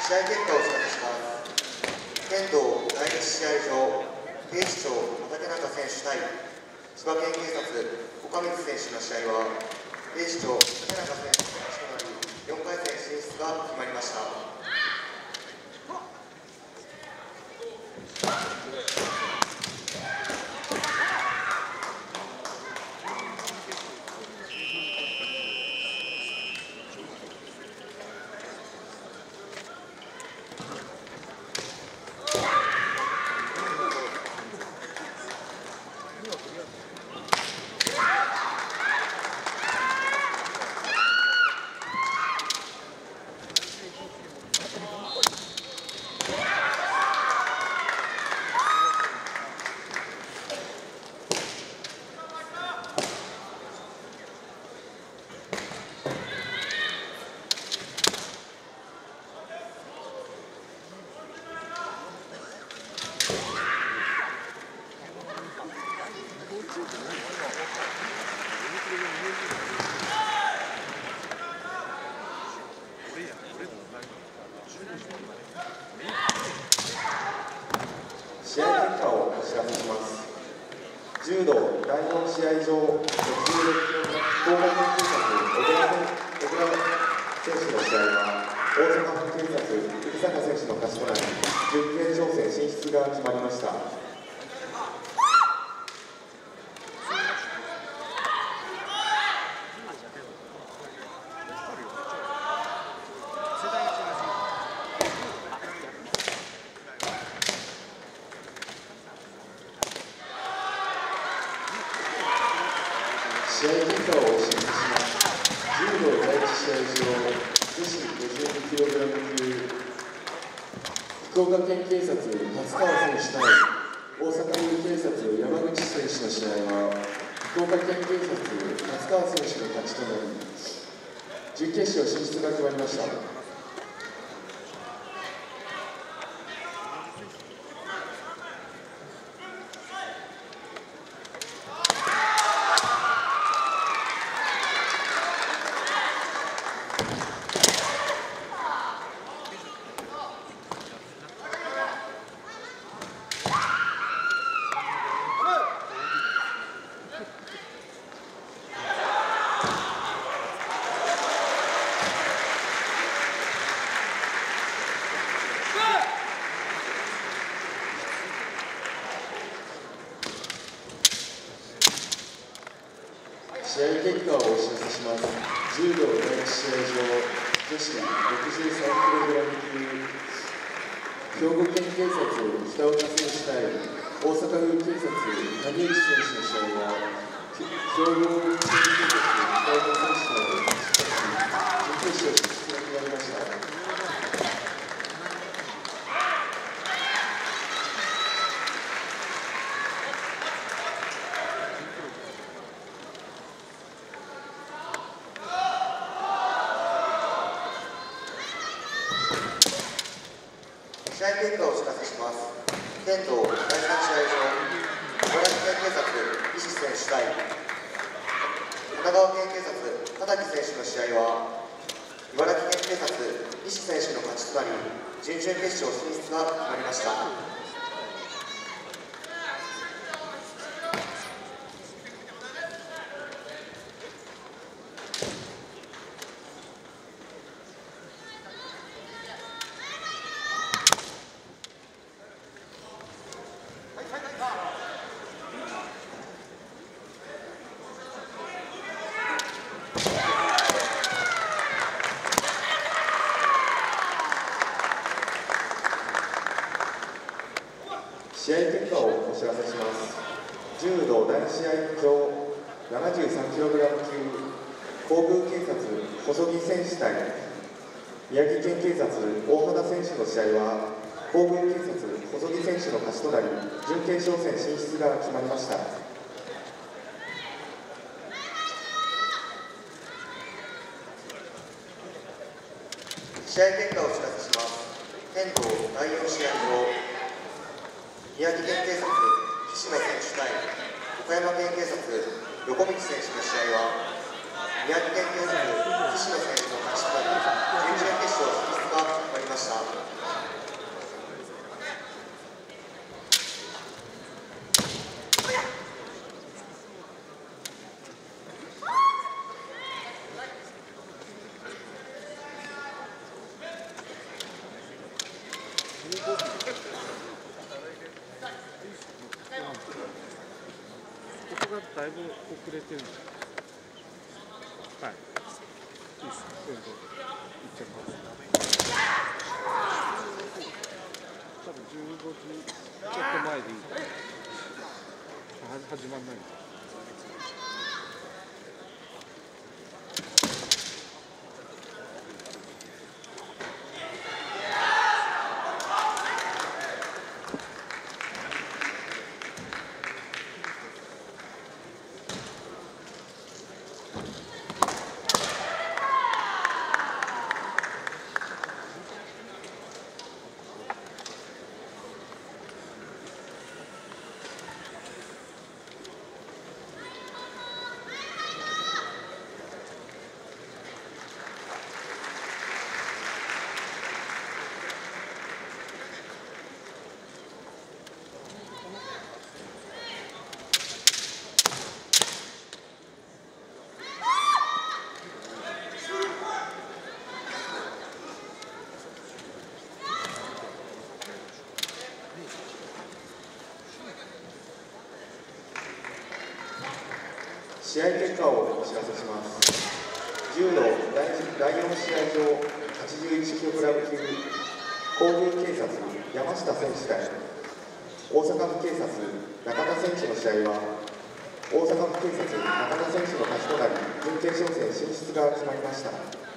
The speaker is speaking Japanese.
試合結果をお知らせします。剣道第2試合場、警視庁畠中選手対千葉県警察岡水選手の試合は、警視庁畠中選手の勝ちとなり、4回戦進出が決まりました。試合結果をお知らせします。柔道第4試合場、66キロ福岡県警察小倉選手の試合は、大阪府警察生坂選手の勝ちとなり、準決勝戦進出が決まりました。試合結果をお知らせします。柔道第1試合場、女子 52kg 級、福岡県警察達川選手対大阪府警察山口選手の試合は、福岡県警察達川選手の勝ちとなり、準決勝進出が決まりました。試合結果をお知らせします。柔道第1試合場、女子 63kg 級、兵庫県警察北岡選手対大阪府警察谷口選手の試合は、兵庫県警察北岡選手の準決勝進出が決まりました。試合結果をお知らせします。剣道第3試合場、茨城県警察西選手対神奈川県警察田崎選手の試合は、茨城県警察西選手の勝ちとなり、準々決勝進出が決まりました。試合結果をお知らせします。柔道第2試合場 73kg 級、皇宮警察細木選手対宮城県警察大畑選手の試合は、皇宮警察細木選手の勝ちとなり、準決勝戦進出が決まりました。試合結果をお知らせします。剣道第4試合場、宮城県警察岸野選手対岡山県警察横道選手の試合は、宮城県警察岸野選手の勝ちとなり、準々決勝進出が決まりました。 ここがだいぶ遅れてるんです。はい。いいっす。それでいっちゃいます。多分15時ちょっと前でいい。始まんないんです。 試合結果をお知らせします。柔道第4試合場 81kg 級皇宮警察山下選手対大阪府警察中田選手の試合は大阪府警察中田選手の勝ちとなり準決勝戦進出が決まりました。